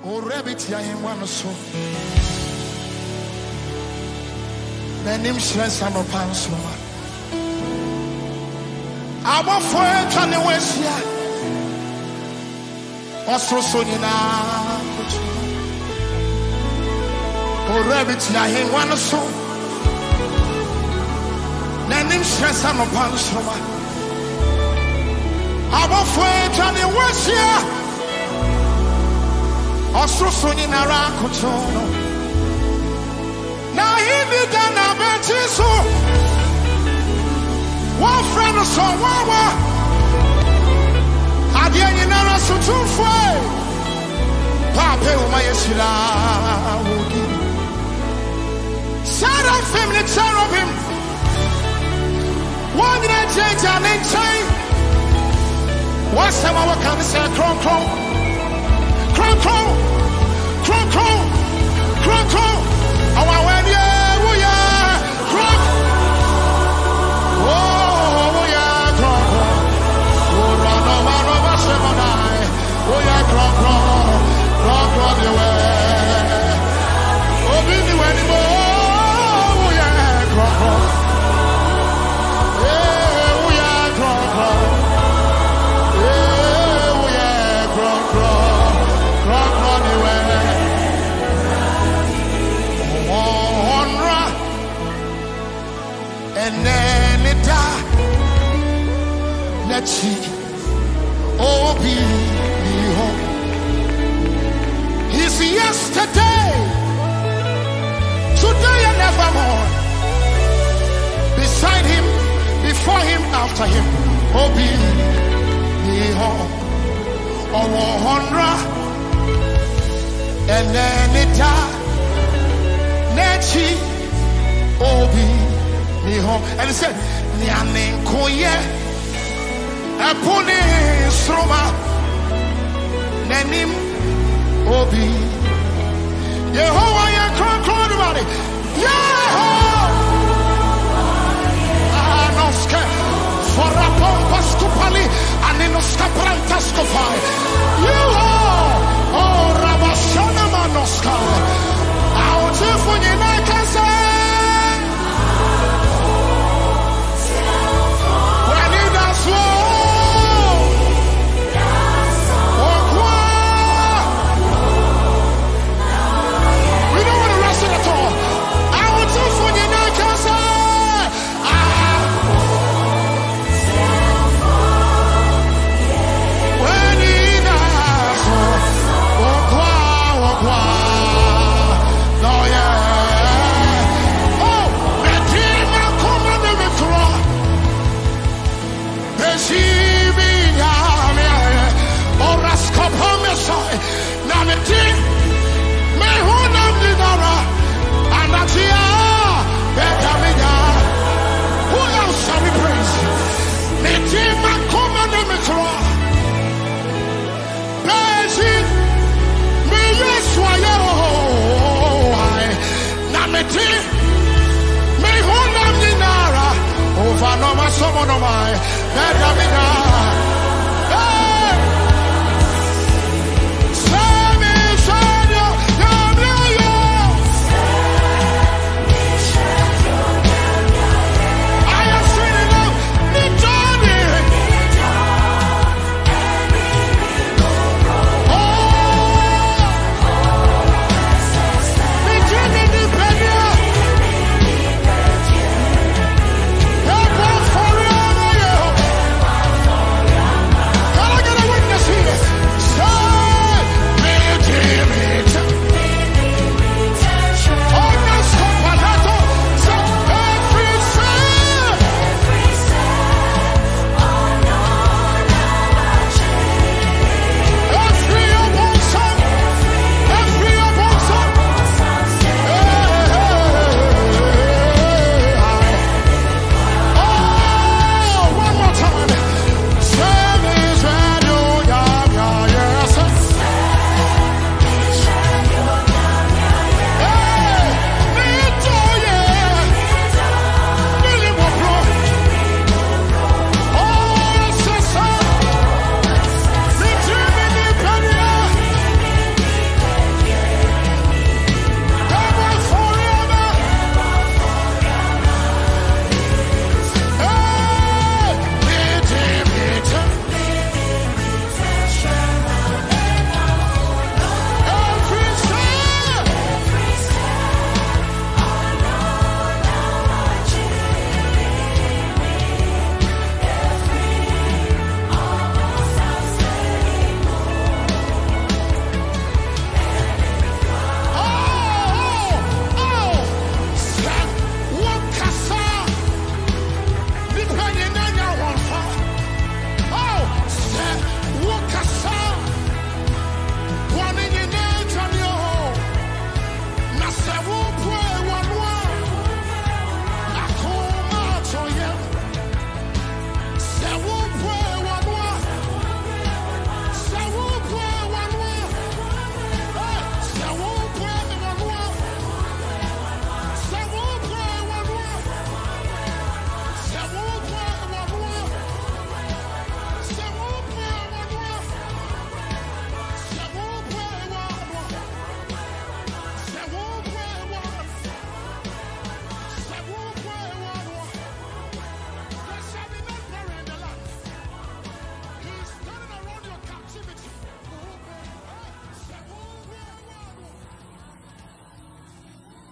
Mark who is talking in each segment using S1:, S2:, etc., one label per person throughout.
S1: rabbit ya him one so. The name stress and opans. I want for it on the west here. Also, Sonina. Rabbit ya him one so. The name stress and opans. I want for it on the west here. Also, Sonina Rakotono. Now he did that so one friend so wawa adiani nara so too far papa uma yesira wogi Sarah family cherubim one day change and then change what's the one can say cron cron cron cron cron cron cron cron our when you He's yesterday, today and evermore. Beside him, before him, after him. Obi Niho Honra and then it Nechi Obi Niho. And he said, Nyanin Koye. Apone Sroma Nenim Obi Yehovah ya kron body Yehovah Anoske for a pompas kupali aninoska prantas kofai Yehovah oh Rabashana manoska Aote funyina kase When he does so someone of mine,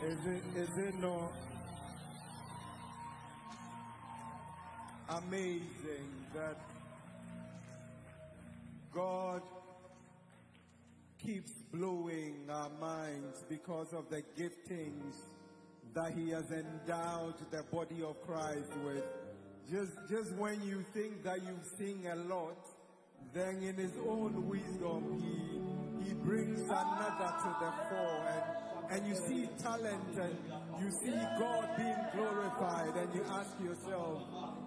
S2: Is it not amazing that God keeps blowing our minds because of the giftings that He has endowed the body of Christ with? Just when you think that you sing a lot, then in His own wisdom He brings another to the fore, and you see talent and you see God being glorified, and you ask yourself,